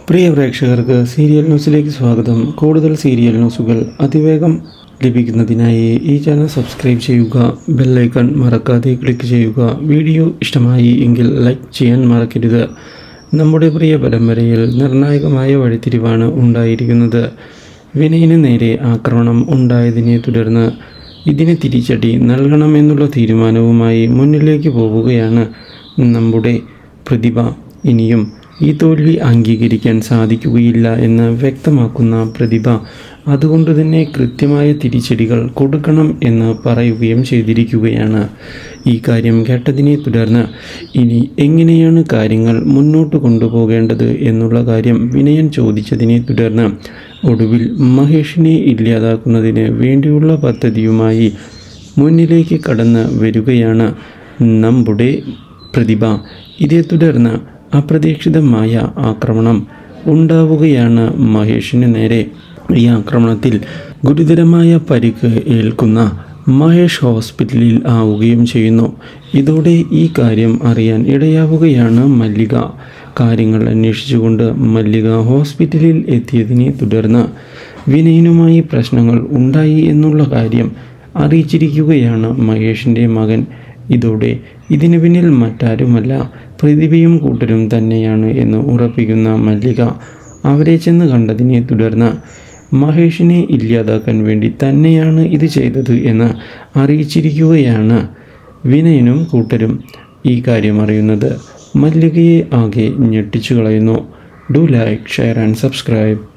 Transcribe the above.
പ്രിയ പ്രേക്ഷകർക്ക് സീരിയൽ ന്യൂസിലേക്ക് സ്വാഗതം. കൂടുതൽ സീരിയൽ ന്യൂസുകൾ അതിവേഗം ലഭിക്കുന്നതിനായി ഈ ചാനൽ സബ്സ്ക്രൈബ് ചെയ്യുക, ബെൽ ഐക്കൺ മറക്കാതെ ക്ലിക്ക് ചെയ്യുക. വീഡിയോ ഇഷ്ടമായി എങ്കിൽ ലൈക്ക് ചെയ്യാൻ മറക്കരുത്. നമ്മുടെ പ്രിയ പരമ്പരയിൽ നിർണായകമായ വഴിത്തിരിവാണ് ഉണ്ടായിരിക്കുന്നത്. വിനയന് നേരെ ആക്രമണം ഉണ്ടായതിനെ തുടർന്ന് ഇതിന് തിരിച്ചടി നൽകണമെന്നുള്ള തീരുമാനവുമായി മുന്നിലേക്ക് പോവുകയാണ് നമ്മുടെ പ്രതിഭ. ഇനിയും ഈ തോൽവി അംഗീകരിക്കാൻ സാധിക്കുകയില്ല എന്ന് വ്യക്തമാക്കുന്ന പ്രതിഭ അതുകൊണ്ട് തന്നെ കൃത്യമായ തിരിച്ചടികൾ കൊടുക്കണം എന്ന് പറയുകയും ചെയ്തിരിക്കുകയാണ്. ഈ കാര്യം കേട്ടതിനെ തുടർന്ന് ഇനി എങ്ങനെയാണ് കാര്യങ്ങൾ മുന്നോട്ട് കൊണ്ടുപോകേണ്ടത് എന്നുള്ള കാര്യം വിനയൻ ചോദിച്ചതിനെ തുടർന്ന് ഒടുവിൽ മഹേഷിനെ ഇല്ലാതാക്കുന്നതിന് വേണ്ടിയുള്ള പദ്ധതിയുമായി മുന്നിലേക്ക് കടന്ന് വരികയാണ് നമ്മുടെ പ്രതിഭ. ഇതേ തുടർന്ന് അപ്രതീക്ഷിതമായ ആക്രമണം ഉണ്ടാവുകയാണ് മഹേഷിന് നേരെ. ഈ ആക്രമണത്തിൽ ഗുരുതരമായ പരിക്ക് ഏൽക്കുന്ന മഹേഷ് ഹോസ്പിറ്റലിൽ ആവുകയും ചെയ്യുന്നു. ഇതോടെ ഈ കാര്യം അറിയാൻ ഇടയാവുകയാണ് മല്ലിക. കാര്യങ്ങൾ അന്വേഷിച്ചുകൊണ്ട് മല്ലിക ഹോസ്പിറ്റലിൽ എത്തിയതിനെ തുടർന്ന് വിനയനുമായി പ്രശ്നങ്ങൾ ഉണ്ടായി എന്നുള്ള കാര്യം അറിയിച്ചിരിക്കുകയാണ് മഹേഷിൻ്റെ മകൻ. ഇതോടെ ഇതിന് പിന്നിൽ മറ്റാരുമല്ല, പ്രതിഭയും കൂട്ടരും തന്നെയാണ് എന്ന് ഉറപ്പിക്കുന്ന മല്ലിക അവരെ ചെന്ന് കണ്ടതിനെ തുടർന്ന് മഹേഷിനെ ഇല്ലാതാക്കാൻ വേണ്ടി തന്നെയാണ് ഇത് ചെയ്തത് എന്ന് അറിയിച്ചിരിക്കുകയാണ്. വിനയനും കൂട്ടരും ഈ കാര്യം അറിയുന്നത് മല്ലികയെ ആകെ ഞെട്ടിച്ചു കളയുന്നു. Do like, share and subscribe.